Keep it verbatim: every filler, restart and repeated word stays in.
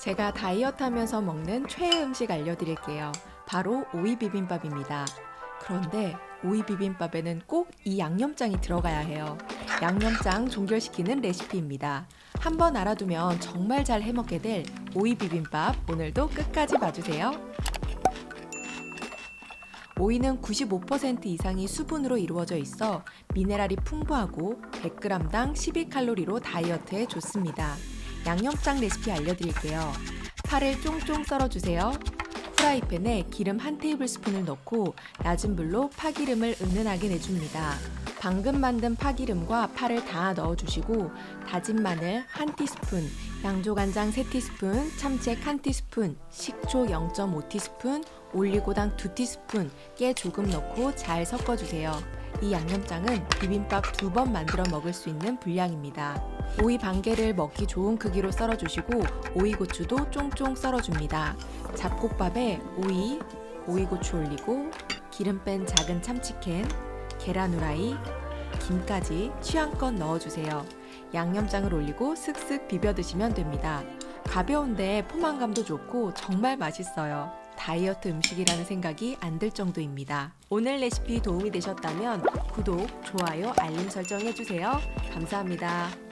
제가 다이어트 하면서 먹는 최애 음식 알려드릴게요. 바로 오이 비빔밥입니다. 그런데 오이 비빔밥에는 꼭 이 양념장이 들어가야 해요. 양념장 종결시키는 레시피입니다. 한번 알아두면 정말 잘 해먹게 될 오이 비빔밥, 오늘도 끝까지 봐주세요. 오이는 구십오 퍼센트 이상이 수분으로 이루어져 있어 미네랄이 풍부하고 백 그램당 십이 칼로리로 다이어트에 좋습니다. 양념장 레시피 알려드릴게요. 파를 쫑쫑 썰어주세요. 프라이팬에 기름 한 테이블스푼을 넣고 낮은 불로 파기름을 은은하게 내줍니다. 방금 만든 파기름과 파를 다 넣어주시고 다진 마늘 한 티스푼, 양조간장 세 티스푼, 참치액 한 티스푼, 식초 영 점 오 티스푼, 올리고당 두 티스푼, 깨 조금 넣고 잘 섞어주세요. 이 양념장은 비빔밥 두 번 만들어 먹을 수 있는 분량입니다. 오이 반 개를 먹기 좋은 크기로 썰어주시고 오이고추도 쫑쫑 썰어줍니다. 잡곡밥에 오이, 오이고추 올리고 기름 뺀 작은 참치캔, 계란 후라이, 김까지 취향껏 넣어주세요. 양념장을 올리고 슥슥 비벼 드시면 됩니다. 가벼운데 포만감도 좋고 정말 맛있어요. 다이어트 음식이라는 생각이 안 들 정도입니다. 오늘 레시피 도움이 되셨다면 구독, 좋아요, 알림 설정 해주세요. 감사합니다.